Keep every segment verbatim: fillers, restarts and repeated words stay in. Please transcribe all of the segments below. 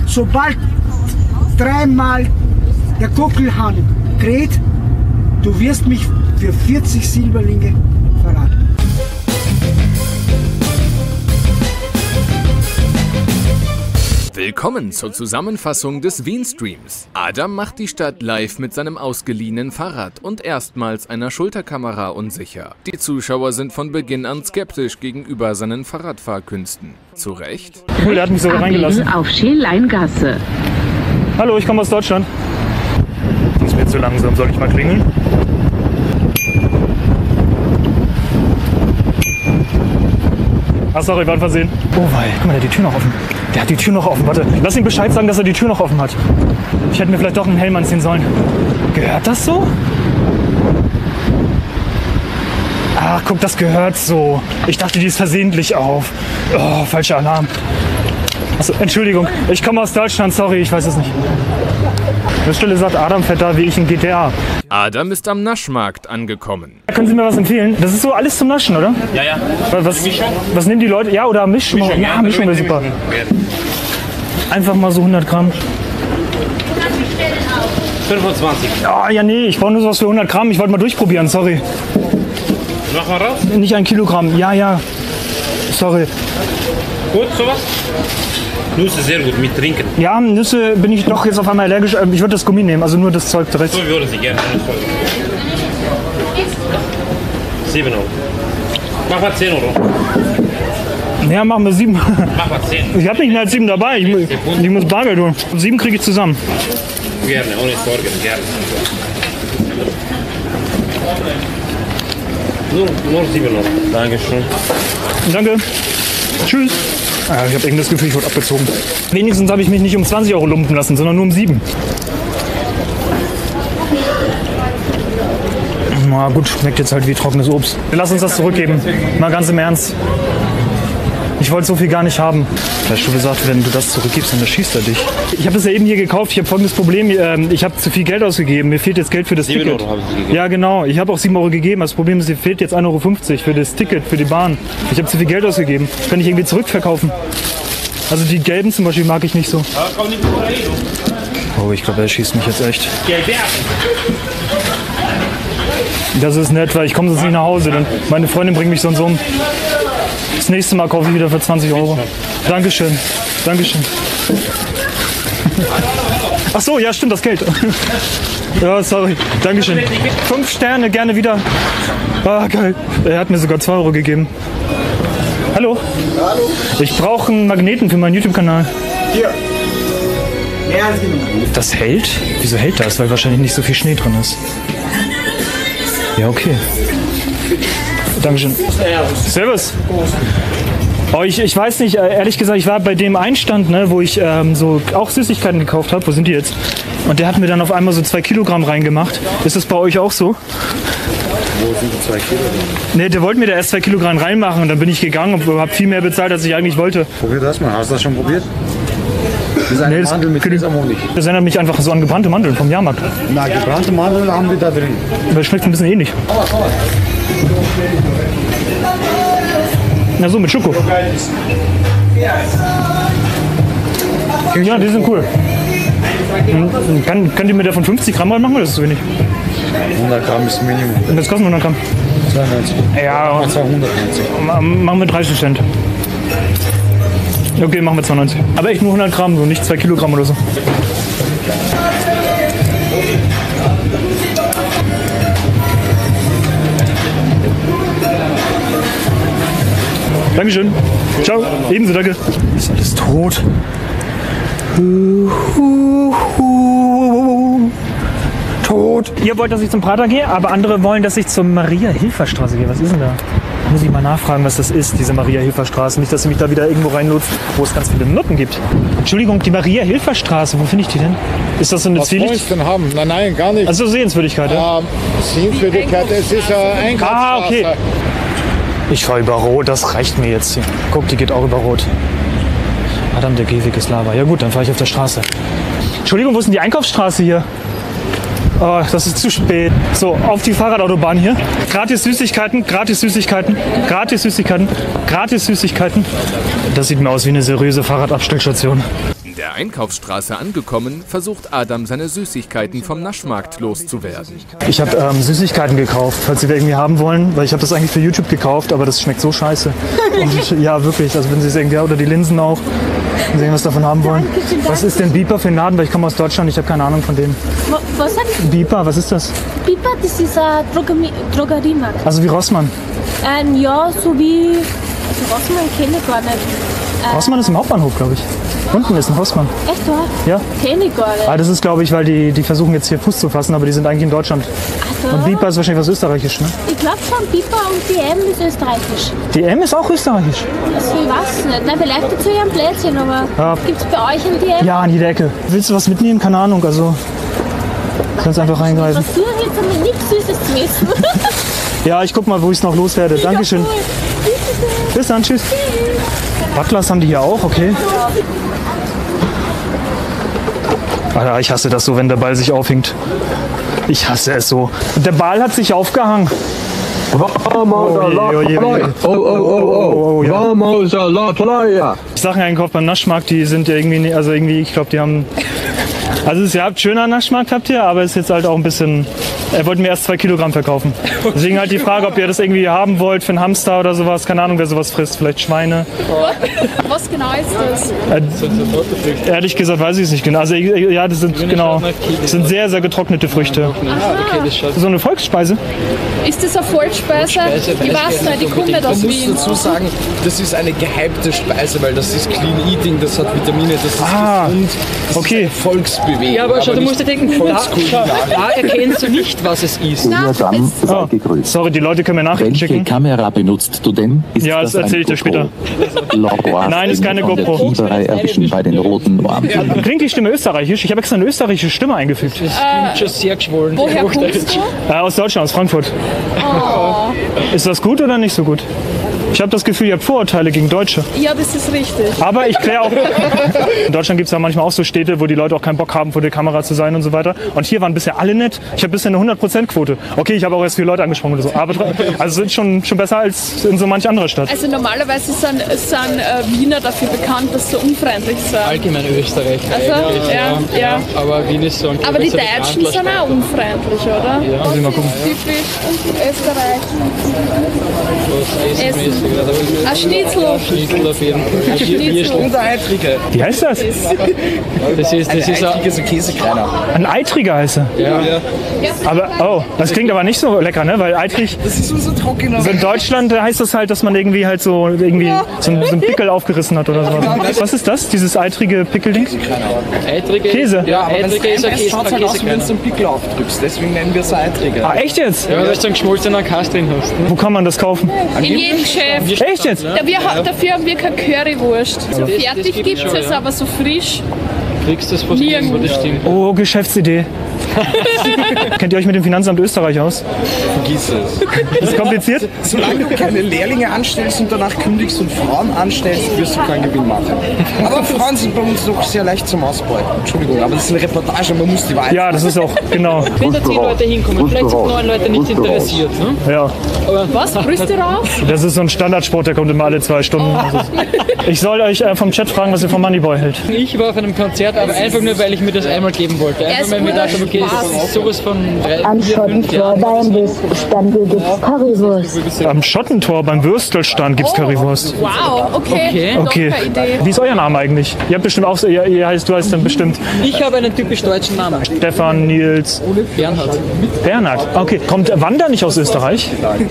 sobald dreimal der Kuckelhahn kräht, du wirst mich für vierzig Silberlinge verraten. Willkommen zur Zusammenfassung des Wien-Streams. Adam macht die Stadt live mit seinem ausgeliehenen Fahrrad und erstmals einer Schulterkamera unsicher. Die Zuschauer sind von Beginn an skeptisch gegenüber seinen Fahrradfahrkünsten. Zu Recht? Cool, der hat mich sogar reingelassen. Auf Schelleingasse. Hallo, ich komme aus Deutschland. Die ist mir zu langsam, soll ich mal klingeln? Ach sorry, war ein Versehen. Oh wei, guck mal, der hat die Tür noch offen. Der hat die Tür noch offen, warte. Lass ihm Bescheid sagen, dass er die Tür noch offen hat. Ich hätte mir vielleicht doch einen Helm anziehen sollen. Gehört das so? Ach, guck, das gehört so. Ich dachte, die ist versehentlich auf. Oh, falscher Alarm. Achso, Entschuldigung, ich komme aus Deutschland, sorry, ich weiß es nicht. An der Stelle sagt Adam fährt da wie ich in G T A. Adam ist am Naschmarkt angekommen. Können Sie mir was empfehlen? Das ist so alles zum Naschen, oder? Ja, ja. Was, was nehmen die Leute? Ja, oder Mischung? Mischung, ja, ja, Mischung wäre super. Einfach mal so hundert Gramm. fünfundzwanzig. Oh, ja, nee, ich brauche nur sowas für hundert Gramm. Ich wollte mal durchprobieren, sorry. Mach mal raus. Nicht ein Kilogramm. Ja, ja. Sorry. Gut, sowas? Nüsse sehr gut, mit Trinken. Ja, Nüsse bin ich doch jetzt auf einmal allergisch. Ich würde das Gummi nehmen, also nur das Zeug direkt. So würde sie gerne. sieben Euro. Mach mal zehn Euro. Ja, machen wir sieben. Mach mal zehn. Ich habe nicht mehr als sieben dabei. Ich, mu- ich muss Bargeld holen. Sieben kriege ich zusammen. Gerne, ohne Sorgen, gerne. Nur, nur sieben Euro. Dankeschön. Danke. Tschüss. Ah, ich habe irgendwie das Gefühl, ich wurde abgezogen. Wenigstens habe ich mich nicht um zwanzig Euro lumpen lassen, sondern nur um sieben. Na gut, schmeckt jetzt halt wie trockenes Obst. Lass uns das zurückgeben. Mal ganz im Ernst. Ich wollte so viel gar nicht haben. Vielleicht schon gesagt, wenn du das zurückgibst, dann schießt er dich. Ich habe das ja eben hier gekauft. Ich habe folgendes Problem. Ich habe zu viel Geld ausgegeben. Mir fehlt jetzt Geld für das sieben Ticket. Euro habe ich gegeben. Ja, genau. Ich habe auch sieben Euro gegeben. Das Problem ist, mir fehlt jetzt ein Euro fünfzig für das Ticket, für die Bahn. Ich habe zu viel Geld ausgegeben. Kann ich irgendwie zurückverkaufen. Also die gelben zum Beispiel mag ich nicht so. Oh, ich glaube, er schießt mich jetzt echt. Das ist nett, weil ich komme sonst nicht nach Hause. Dann meine Freundin bringt mich sonst um. Das nächste Mal kaufe ich wieder für zwanzig Euro. Dankeschön. Dankeschön. Ach so, ja stimmt, das Geld. Ja, sorry. Dankeschön. Fünf Sterne, gerne wieder. Ah, geil. Er hat mir sogar zwei Euro gegeben. Hallo? Hallo? Ich brauche einen Magneten für meinen YouTube-Kanal. Hier. Mehr als genug. Das hält? Wieso hält das? Weil wahrscheinlich nicht so viel Schnee drin ist. Ja, okay. Dankeschön. Servus. Oh, ich, ich weiß nicht, ehrlich gesagt, ich war bei dem Einstand, ne, wo ich ähm, so auch Süßigkeiten gekauft habe. Wo sind die jetzt? Und der hat mir dann auf einmal so zwei Kilogramm reingemacht. Ist das bei euch auch so? Wo sind die zwei Kilogramm? Ne, der wollte mir da erst zwei Kilogramm reinmachen und dann bin ich gegangen und habe viel mehr bezahlt, als ich eigentlich wollte. Probier das mal. Hast du das schon probiert? Das ist ein Nee, das- Mandel mit Sesamhonig. Das erinnert mich einfach so an gebrannte Mandeln vom Jahrmarkt. Na, gebrannte Mandeln haben wir da drin. Aber es schmeckt ein bisschen ähnlich. Na so, mit Schoko. Ja, die sind cool. Hm, Kann, könnt ihr mir davon fünfzig Gramm machen oder ist das zu wenig? hundert Gramm ist Minimum. Und das kosten hundert Gramm. zweiundneunzig. Ja, zweihundertneunzig. ma- machen wir dreißig Cent. Okay, machen wir zweiundneunzig. Aber echt nur hundert Gramm, so nicht zwei Kilogramm oder so. Dankeschön. Ciao. Ebenso, danke. Ist alles tot. Tot. Ihr wollt, dass ich zum Prater gehe, aber andere wollen, dass ich zur Maria-Hilfer-Straße gehe. Was ist denn da? Muss ich mal nachfragen, was das ist, diese Maria-Hilfer-Straße. Nicht, dass sie mich da wieder irgendwo reinlotst, wo es ganz viele Nutten gibt. Entschuldigung, die Maria-Hilfer-Straße, wo finde ich die denn? Ist das so eine Was soll Zwielicht? ich denn haben? Nein, nein, gar nicht. Also Sehenswürdigkeit, ja? Ähm, Sehenswürdigkeit, es ist eine Einkaufsstraße. Ah, okay. Ich fahre über Rot, das reicht mir jetzt hier. Guck, die geht auch über Rot. Adam, der Gehweg ist Lava. Ja gut, dann fahre ich auf der Straße. Entschuldigung, wo ist denn die Einkaufsstraße hier? Oh, das ist zu spät. So, auf die Fahrradautobahn hier. Gratis Süßigkeiten, gratis Süßigkeiten, gratis Süßigkeiten, gratis Süßigkeiten. Das sieht mir aus wie eine seriöse Fahrradabstellstation. In der Einkaufsstraße angekommen, versucht Adam seine Süßigkeiten vom Naschmarkt loszuwerden. Ich habe ähm, Süßigkeiten gekauft, falls Sie da irgendwie haben wollen, weil ich habe das eigentlich für YouTube gekauft, aber das schmeckt so scheiße. Und, ja, wirklich, also wenn Sie es irgendwie, oder die Linsen auch, wenn Sie irgendwas davon haben wollen. Was ist denn Beeper für ein Laden, weil ich komme aus Deutschland, ich habe keine Ahnung von dem. Was hat Beeper, was ist das? Beeper? Das ist ein Drogami- Drogeriemarkt. Also wie Rossmann. Ähm, ja, so wie, also Rossmann kenne ich gar nicht. Äh, Rossmann ist im Hauptbahnhof, glaube ich. Unten ist ein Rossmann. Echt, wahr? Ja. Kenne ich gar nicht. Ah, das ist, glaube ich, weil die, die versuchen jetzt hier Fuß zu fassen, aber die sind eigentlich in Deutschland. Ach so. Und Beeper ist wahrscheinlich was Österreichisch, ne? Ich glaube schon, Beeper und D M ist österreichisch. D M ist auch österreichisch. Also ich weiß nicht. Nein, vielleicht dazu ja ein Plätzchen, aber Ja. gibt es bei euch ein D M? Ja, an jeder Ecke. Willst du was mitnehmen? Keine Ahnung, also kannst einfach reingreifen. Was tue ich jetzt damit nichts Süßes zu essen? Ja, ich guck mal, wo ich es noch loswerde. Dankeschön. Bis dann, tschüss. Butlers haben die hier auch, okay. Alter, ich hasse das so, wenn der Ball sich aufhängt. Ich hasse es so. Und der Ball hat sich aufgehangen. Oh, je, oh, je, oh, je. Oh, oh, oh, oh, Oh, ja. Vamos a la playa. Sachen einkauft beim Naschmarkt, die sind ja irgendwie, nicht- also irgendwie, ich glaube, die haben. Also es ist, ihr habt schöner Naschmarkt habt ihr, aber es ist jetzt halt auch ein bisschen. Er wollte mir erst zwei Kilogramm verkaufen. Deswegen halt die Frage, ob ihr das irgendwie haben wollt für einen Hamster oder sowas. Keine Ahnung, wer sowas frisst. Vielleicht Schweine. Was genau ist das? Äh, ehrlich gesagt weiß ich es nicht genau. Also ja, das sind genau. Das sind sehr, sehr getrocknete Früchte. So eine Volksspeise. Ist das eine Volksspeise? Ich weiß nicht, ich komme nicht aus Man Wien. muss dazu sagen, das ist eine gehypte Speise, weil das ist Clean Eating, das hat Vitamine, das ist Ah, gesund, das okay. ist eine Volksbewegung. Ja, aber schau, du nicht musst dir denken, da, Volkskulinarien. da erkennst du nicht, was es ist. Na, Dann sei Oh, gegrüßt. sorry, die Leute können mir Nachrichten Welche schicken. Kamera benutzt du denn? Ist Ja, das ein erzähl ich dir GoPro? Laura Nein, ist keine von der GoPro. Kieferei erwischen bei den roten Ohren. Klingt die Stimme österreichisch? Ich habe extra eine österreichische Stimme eingefügt. Klingt schon sehr geschwollen. woher kommst du? Äh, aus Deutschland, aus Frankfurt. Ist das gut oder nicht so gut? Ich habe das Gefühl, ihr habt Vorurteile gegen Deutsche. Ja, das ist richtig. Aber ich kläre auch. In Deutschland gibt es ja manchmal auch so Städte, wo die Leute auch keinen Bock haben, vor der Kamera zu sein und so weiter. Und hier waren bisher alle nett. Ich habe bisher eine hundert Prozent Quote. Okay, ich habe auch erst viele Leute angesprochen oder so. Aber tro- also sind schon, schon besser als in so manch anderer Stadt. Also normalerweise sind, sind äh, Wiener dafür bekannt, dass sie unfreundlich sind. Allgemein Österreich. Also, ja, ja. Aber Wien ist so ein Aber die gewisser Deutschen sind auch unfreundlich, oder? Ja. Muss ich mal gucken. Typisch Österreich. Essen. Ein Schnitzel. Schnitzel auf jeden Fall. Schnitzel. Und der Eitrige. Wie heißt das? Das ist, das ist Eitrige ist ein Käsekreiner. Ein Eitriger heißt er. ja. Aber, oh, das klingt aber nicht so lecker, ne? Weil Eitrig, Das ist unser trockener. also in Deutschland heißt das halt, dass man irgendwie halt so, irgendwie so, ein- so einen Pickel aufgerissen hat oder sowas. Was ist das? Dieses eitrige Pickelding? Eitrige. Käse. Ja, Aber wenn Eitrige ist ein es Käse. schaut Ein halt aus, wie wenn Käsekreiner. du einen Pickel aufdrückst. Deswegen nennen wir es Eitrige. Ah, echt jetzt? Ja, weil du so einen geschmolzenen Kass drin hast. Ne? Wo kann man das kaufen? In jedem Geschäft. Echt jetzt? Ja, wir, ha- dafür haben wir keine Currywurst. So das fertig gibt's gibt es schon, es, ja. aber so frisch. Kriegst du das fast Nirgendwo. irgendwo, das stimmt. Oh, Geschäftsidee. Kennt ihr euch mit dem Finanzamt Österreich aus? Vergiss es. Ist kompliziert? Solange du keine Lehrlinge anstellst und danach kündigst und Frauen anstellst, wirst du keinen Gewinn machen. Aber Frauen sind bei uns doch sehr leicht zum Ausbeuten. Entschuldigung, aber das ist eine Reportage, man muss die Wahrheit. Ja, das ist auch, genau. Wenn da zehn Leute hinkommen, vielleicht sind neun Leute nicht interessiert. Ne? Ja, Was? Brüste raus? das ist so ein Standardsport, der kommt immer alle zwei Stunden. Also, ich soll euch äh, vom Chat fragen, was ihr vom Moneyboy hält. Ich war auf einem Konzert, aber einfach nur, weil ich mir das einmal geben wollte. Er Einfach ist weil mir guter dachte, okay, das ist sowas von drei, Am vier, fünf Schottentor Jahren. beim Würstelstand gibt es Currywurst. Am Schottentor beim Würstelstand gibt's Currywurst. Wow, okay. Okay. Doch, Idee. Wie ist euer Name eigentlich? Ihr habt bestimmt auch so, ihr, ihr heißt, du heißt dann bestimmt Ich habe einen typisch deutschen Namen. Stefan, Nils, Bernhard. Bernhard. Okay, kommt Wanda nicht aus Österreich?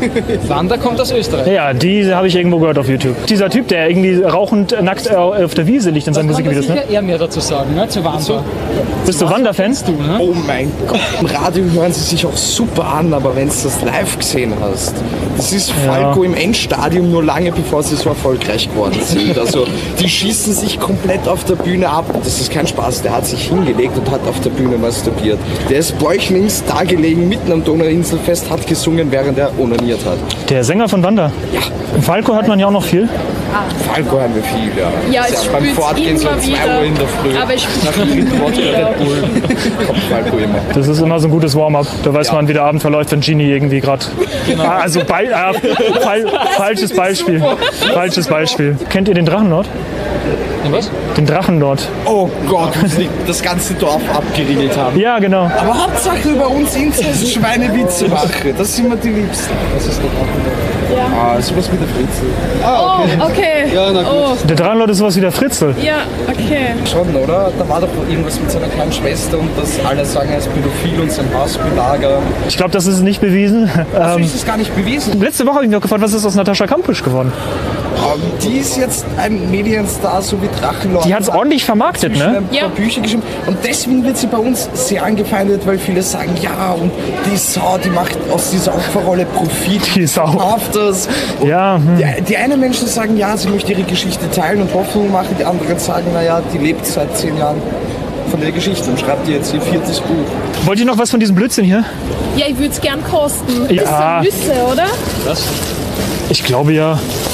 Wanda kommt aus Österreich. Ja, die habe ich irgendwo gehört auf YouTube. Dieser Typ, der irgendwie rauchend nackt äh, auf der Wiese liegt in seinem Kann da Musikvideo, ne? sicher eher mehr dazu sagen, ne? Zu Wanda. Bist du Wanda-Fans? Du, ne? Oh mein Gott. Im Radio hören sie sich auch super an, aber wenn du das live gesehen hast, das ist Falco im Endstadium nur lange bevor sie so erfolgreich geworden sind. Also die schießen sich komplett auf der Bühne ab. Das ist kein Spaß. Der hat sich hingelegt und hat auf der Bühne masturbiert. Der ist bäuchlings da gelegen, mitten am Donauinselfest, hat gesungen, während er onaniert hat. Der Sänger von Wanda? Ja. Falco hat man ja auch noch viel. Falco haben wir viel, ja. Ja, es Beim spült Fortgehen so immer um zwei wieder. Uhr in der Früh. Aber es Nach spült dem immer Wodka wieder. Red Bull kommt Falco immer. Das ist immer so ein gutes Warm-up. Da weiß man, wie der Abend verläuft, wenn Genie irgendwie gerade. Ah, also bei, äh, fal falsches Beispiel. Falsches Beispiel. Kennt ihr den Drachenlord? Den was? Den Drachenlord. Oh Gott, muss ich das ganze Dorf abgeriegelt haben. Ja, genau. Aber Hauptsache über uns Inzest Schweinewitze machen. Das sind mir die Liebsten. Das ist der Drachenlord. Ja. Ah, sowas wie der Fritzl. Ah, okay. Oh, okay. Ja, na gut. Oh. Der Drachenlord ist sowas wie der Fritzl. Ja, okay. Schon, oder? Da war doch irgendwas mit seiner kleinen Schwester und dass alle sagen, er ist pädophil und sein Haus belagert. Ich glaube, das ist nicht bewiesen. Also Ähm, ist das gar nicht bewiesen. letzte Woche habe ich mich auch gefragt, was ist aus Natascha Kampusch geworden? Um, die ist jetzt ein Medienstar, so wie Drachenlord. Die hat es ordentlich vermarktet, ne? Ein paar Ja. Bücher geschrieben. Und deswegen wird sie bei uns sehr angefeindet, weil viele sagen, ja, und die Sau, die macht aus dieser Opferrolle Profit. Die Sau. Verkauft das. Und Ja, hm. die, die einen Menschen sagen, ja, sie möchte ihre Geschichte teilen und Hoffnung machen. Die anderen sagen, naja, die lebt seit zehn Jahren von der Geschichte und schreibt ihr jetzt ihr viertes Buch. Wollt ihr noch was von diesem Blödsinn hier? Ja, ich würde es gern kosten. Ja. Das sind Nüsse, oder? Was? Ich glaube ja.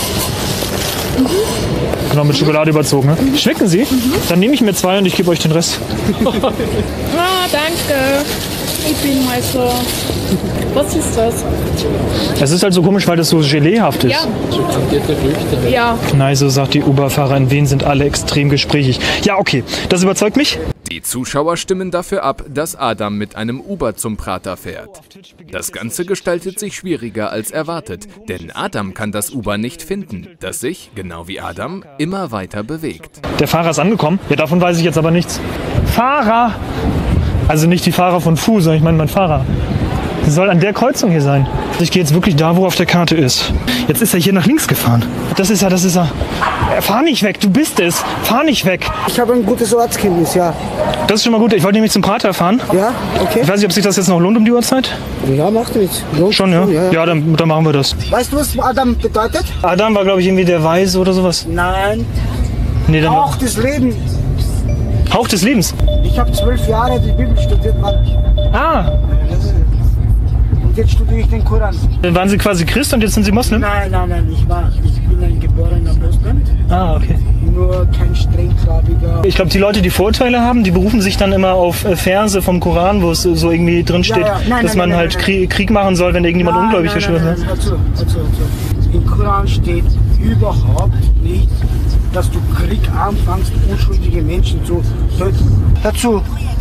Genau, mit Schokolade überzogen. Ne? Schmecken sie? Dann nehme ich mir zwei und ich gebe euch den Rest. Ah, danke. Ich bin mal so. Was ist das? Es ist halt so komisch, weil das so geleehaft ist. Ja. So kandierte Früchte. Ja. Nein, so sagt die Uber-Fahrer, in Wien sind alle extrem gesprächig. Ja, okay, das überzeugt mich. Die Zuschauer stimmen dafür ab, dass Adam mit einem Uber zum Prater fährt. Das Ganze gestaltet sich schwieriger als erwartet, denn Adam kann das Uber nicht finden, das sich, genau wie Adam, immer weiter bewegt. Der Fahrer ist angekommen. Ja, davon weiß ich jetzt aber nichts. Fahrer! Also nicht die Fahrer von Fu, sondern ich meine mein Fahrer. Sie soll an der Kreuzung hier sein. Ich gehe jetzt wirklich da, wo auf der Karte ist. Jetzt ist er hier nach links gefahren. Das ist er, das ist er. Fahr nicht weg, du bist es. Fahr nicht weg. Ich habe ein gutes Ortskenntnis, ja. Das ist schon mal gut. Ich wollte nämlich zum Prater fahren. Ja, okay. Ich weiß nicht, ob sich das jetzt noch lohnt um die Uhrzeit. Ja, macht nichts. Lohnt Schon, ja? schon, ja, ja. Ja, dann, dann machen wir das. Weißt du, was Adam bedeutet? Adam war, glaube ich, irgendwie der Weise oder sowas. Nein. Nee, dann Hauch des Lebens. Hauch des Lebens. Ich habe zwölf Jahre die Bibel studiert, Mann. Ah, Und jetzt studiere ich den Koran. dann waren Sie quasi Christ und jetzt sind Sie Moslem? Nein, nein, nein, ich war, ich bin ein geborener Moslem. Ah, okay. Nur kein strenggläubiger. Ich glaube, die Leute, die Vorurteile haben, die berufen sich dann immer auf äh, Verse vom Koran, wo es so irgendwie drin steht, Ja, ja. Nein, dass nein, man nein, halt nein, nein. Krieg, Krieg machen soll, wenn irgendjemand Nein, ungläubig nein, ist. nein, nein, nein. Also, also, also. Im Koran steht überhaupt nicht, dass du Krieg anfängst, unschuldige Menschen zu töten. Dazu.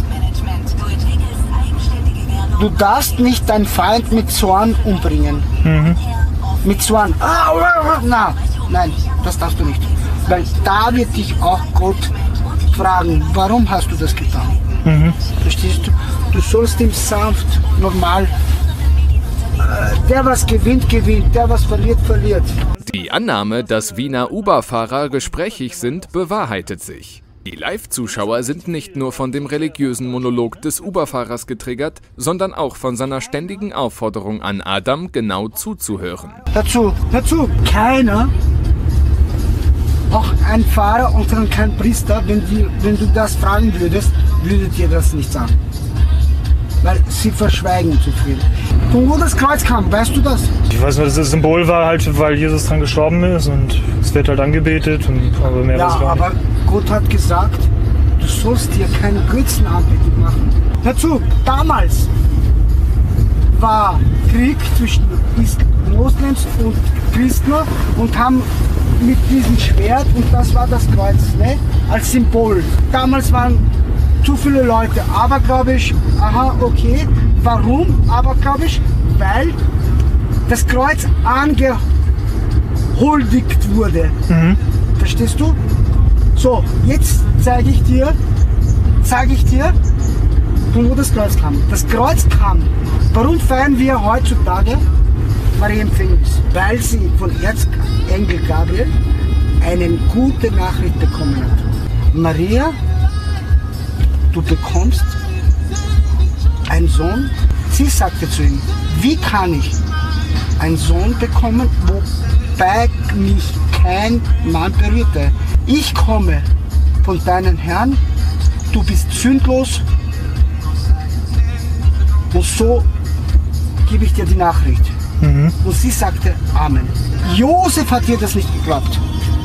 Du darfst nicht deinen Feind mit Zorn umbringen. Mhm. Mit Zorn. Ah, na, nein, das darfst du nicht. Weil da wird dich auch Gott fragen, warum hast du das getan? Mhm. Verstehst du? Du sollst ihm sanft, normal, äh, der was gewinnt, gewinnt, der was verliert, verliert. Die Annahme, dass Wiener Uber-Fahrer gesprächig sind, bewahrheitet sich. Die Live-Zuschauer sind nicht nur von dem religiösen Monolog des Uber-Fahrers getriggert, sondern auch von seiner ständigen Aufforderung an Adam, genau zuzuhören. Dazu, dazu, keiner, auch ein Pfarrer und dann kein Priester, wenn, die, wenn du das fragen würdest, würde dir das nicht sagen. Weil sie verschweigen zu viel. Von wo das Kreuz kam, weißt du das? Ich weiß nicht, das Symbol war halt, weil Jesus dran gestorben ist und es wird halt angebetet. Und, aber mehr Ja, weiß ich gar aber nicht. Gott hat gesagt, du sollst dir keine Götzenanbetung machen. Dazu, damals war Krieg zwischen Moslems und Christen und haben mit diesem Schwert, und das war das Kreuz, ne, als Symbol. Damals waren zu viele Leute, aber glaube ich, aha, okay, warum? Aber glaube ich, weil das Kreuz angehuldigt wurde. Mhm. Verstehst du? So, jetzt zeige ich dir, zeige ich dir, von wo das Kreuz kam. Das Kreuz kam. Warum feiern wir heutzutage Marienempfängnis? Weil sie von Erzengel Gabriel eine gute Nachricht bekommen hat. Maria, du bekommst einen Sohn. Sie sagte zu ihm, wie kann ich einen Sohn bekommen, wobei mich kein Mann berührte? Ich komme von deinem Herrn, du bist sündlos und so gebe ich dir die Nachricht. Mhm. Und sie sagte Amen. Josef hat ihr das nicht geglaubt.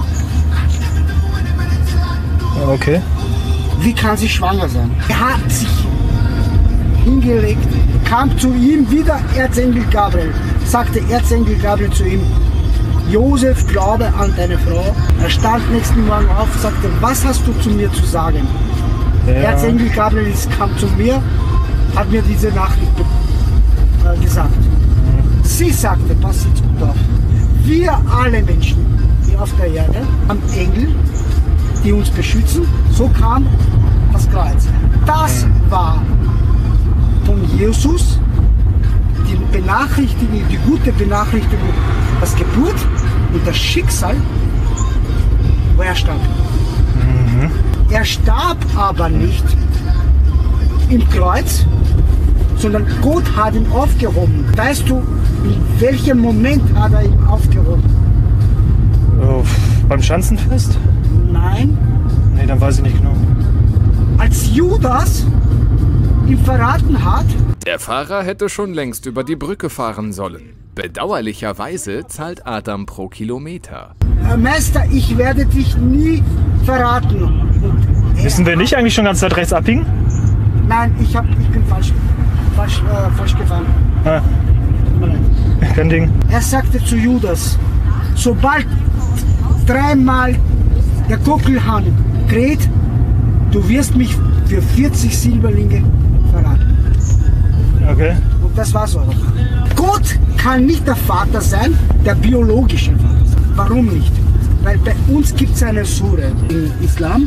Okay. Wie kann sie schwanger sein? Er hat sich hingelegt, kam zu ihm wieder Erzengel Gabriel, sagte Erzengel Gabriel zu ihm, Josef, glaube an deine Frau. Er stand nächsten Morgen auf und sagte, was hast du zu mir zu sagen? Ja. Erzengel Gabriel kam zu mir, hat mir diese Nachricht äh, gesagt. Mhm. Sie sagte, pass jetzt gut auf, wir alle Menschen, die auf der Erde, haben Engel, die uns beschützen. So kam das Kreuz. Das war von Jesus die Benachrichtigung, die gute Benachrichtigung, das Geburt und das Schicksal, wo er starb. Mhm. Er starb aber nicht im Kreuz, sondern Gott hat ihn aufgehoben. Weißt du, in welchem Moment hat er ihn aufgehoben? Oh, beim Schanzenfest? Nein. Nee, dann weiß ich nicht genau. Als Judas ihn verraten hat. Der Fahrer hätte schon längst über die Brücke fahren sollen. Bedauerlicherweise zahlt Adam pro Kilometer. Herr Meister, ich werde dich nie verraten. Und Müssen wir nicht eigentlich schon ganz Zeit rechts abbiegen? Nein, ich, hab, ich bin falsch, falsch, äh, falsch gefahren. Ah. Kein Ding. Er sagte zu Judas, sobald dreimal der Kockelhahn kräht, du wirst mich für vierzig Silberlinge verraten. Okay. Und das war's auch. Gott kann nicht der Vater sein, der biologische Vater. Warum nicht? Weil bei uns gibt es eine Sure im Islam,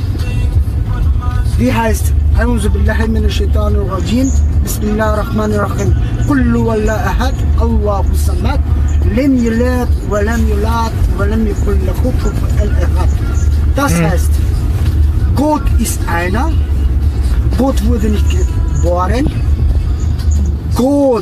die heißt أعوذ بالله من الشيطان الرجيم بسم الله الرحمن الرحيم قل هو الله أحد الله الصمد لم يلد ولم يولد ولم يكن له كفوا أحد. Das heißt, Gott ist einer, Gott wurde nicht geboren, Gott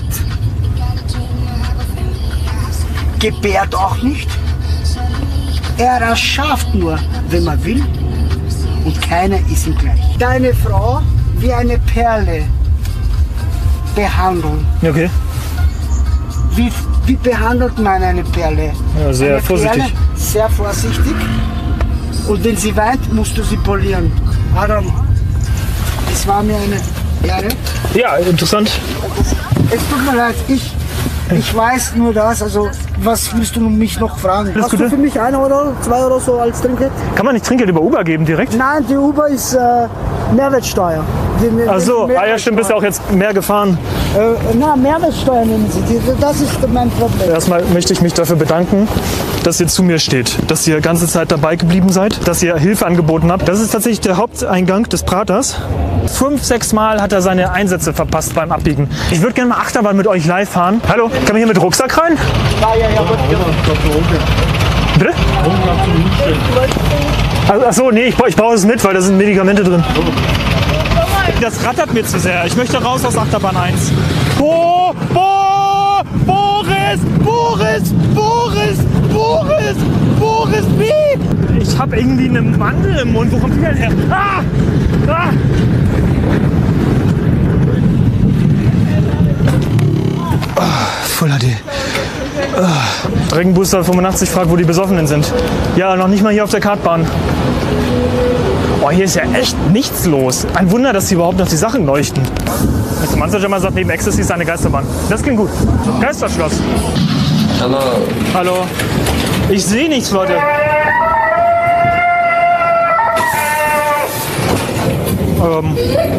gebärt auch nicht, er erschafft nur, wenn man will, und keiner ist ihm gleich. Deine Frau wie eine Perle behandeln. Okay. Wie, wie behandelt man eine Perle? Ja, sehr eine vorsichtig. Perle, sehr vorsichtig. Und wenn sie weint, musst du sie polieren. Adam, es war mir eine Ehre. Ja, interessant. Es tut mir leid, ich, ich weiß nur das. Also, was willst du mich noch fragen? Alles Hast Gute. du für mich ein Euro, zwei Euro so als Trinkgeld? Kann man nicht Trinkgeld über Uber geben direkt? Nein, die Uber ist äh, Mehrwertsteuer. Die, die Ach so, ah ja stimmt, bist ja auch jetzt mehr gefahren. Äh, na, Mehrwertsteuer nehmen Sie. Die, das ist mein Problem. Erstmal möchte ich mich dafür bedanken, dass ihr zu mir steht, dass ihr die ganze Zeit dabei geblieben seid, dass ihr Hilfe angeboten habt. Das ist tatsächlich der Haupteingang des Praters. Fünf, sechs Mal hat er seine Einsätze verpasst beim Abbiegen. Ich würde gerne mal Achterbahn mit euch live fahren. Hallo, kann man hier mit Rucksack rein? Ja, ja, ja. Bitte? Also, ach so, nee, ich, ich brauche es mit, weil da sind Medikamente drin. Das rattert mir zu sehr. Ich möchte raus aus Achterbahn eins. Bo, Bo, Boris, Boris, Boris, Boris, Boris, wie? Ich habe irgendwie eine Mandel im Mund. Wo kommt die denn her? Ah! Ah! Oh, Full H D. Oh. Dreckenbooster fünfundachtzig fragt, wo die Besoffenen sind. Ja, noch nicht mal hier auf der Kartbahn. Oh, hier ist ja echt nichts los. Ein Wunder, dass hier überhaupt noch die Sachen leuchten. Mister Mansager mal sagt, neben Ecstasy ist eine Geisterbahn. Das klingt gut. Geisterschloss. Hallo. Hallo. Ich sehe nichts, Leute. Ähm.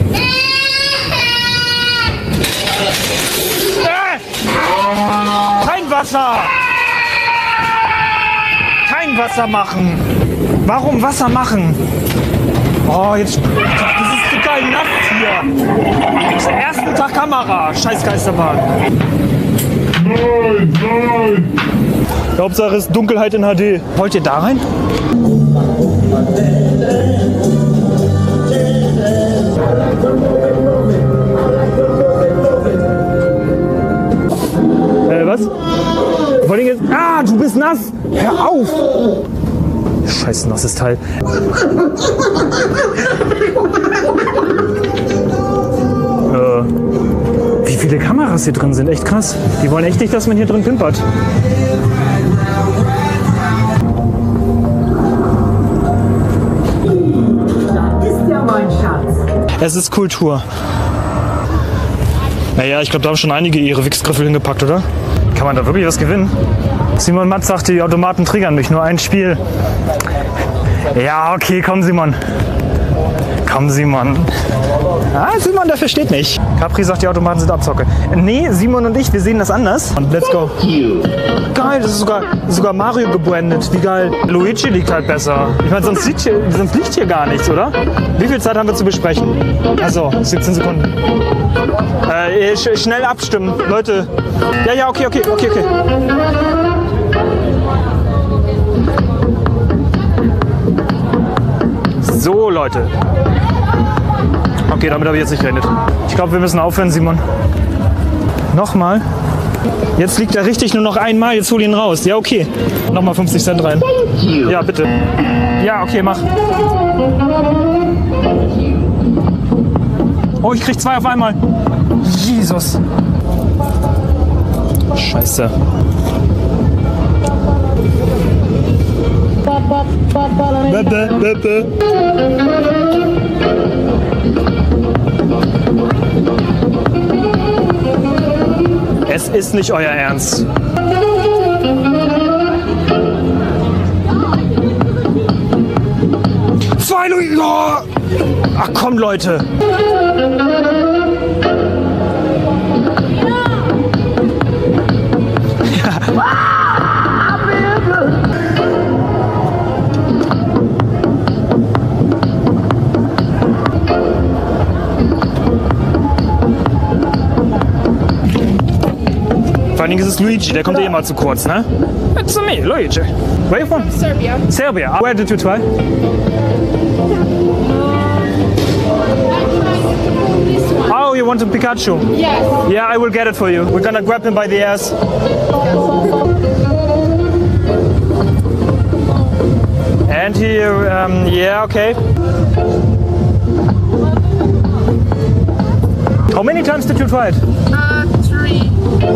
Äh! Kein Wasser! Kein Wasser machen! Warum Wasser machen? Oh, jetzt. Das ist total nass hier. Das ist der erste Tag Kamera. Scheiß Geisterbahn. Nein, nein. Hauptsache ist Dunkelheit in H D. Wollt ihr da rein? Äh, was? Vor allem jetzt. Ah, du bist nass! Hör auf! Scheiß nasses Teil. äh, wie viele Kameras hier drin sind, echt krass. Die wollen echt nicht, dass man hier drin pimpert. Das ist ja mein Schatz. Es ist Kultur. Naja, ich glaube, da haben schon einige ihre Wichsgriffel hingepackt, oder? Kann man da wirklich was gewinnen? Simon Matz sagt, die Automaten triggern mich, nur ein Spiel. Ja, okay, komm Simon. Komm Simon. Ah, Simon, der versteht nicht. Capri sagt, die Automaten sind Abzocke. Nee, Simon und ich, wir sehen das anders. Und let's go. Geil, das ist sogar, sogar Mario gebrandet. Wie geil. Luigi liegt halt besser. Ich meine, sonst, liegt hier, sonst liegt hier gar nichts, oder? Wie viel Zeit haben wir zu besprechen? Achso, siebzehn Sekunden. Äh, sch schnell abstimmen, Leute. Ja, ja, okay, okay, okay, okay. So, Leute. Okay, damit habe ich jetzt nicht gerechnet. Ich glaube, wir müssen aufhören, Simon. Nochmal. Jetzt liegt er richtig nur noch einmal. Jetzt hol ihn raus. Ja, okay. Nochmal fünfzig Cent rein. Ja, bitte. Ja, okay, mach. Oh, ich krieg zwei auf einmal. Jesus. Scheiße. Bitte, bitte. Es ist nicht euer Ernst. Zwei Luigi! Ach komm, Leute! Vor allem ist es Luigi, der kommt eh immer zu kurz, ne? It's me, Luigi. Where are you from? Serbia. Serbia. Where did you try? Oh, you want a Pikachu? Yes. Yeah, I will get it for you. We're gonna grab him by the ass. And here, um, yeah, okay. How many times did you try it? Uh, three.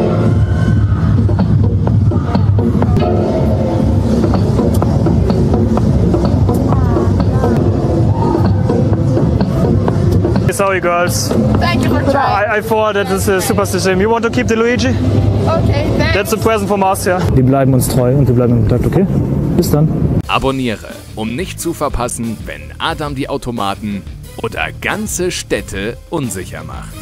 Sorry, girls. Thank you for trying. I, I thought that this is super system. You want to keep the Luigi? Okay, thanks. That's a present from us, ja. Die bleiben uns treu und wir bleiben in Kontakt, okay? Bis dann. Abonniere, um nicht zu verpassen, wenn Adam die Automaten oder ganze Städte unsicher macht.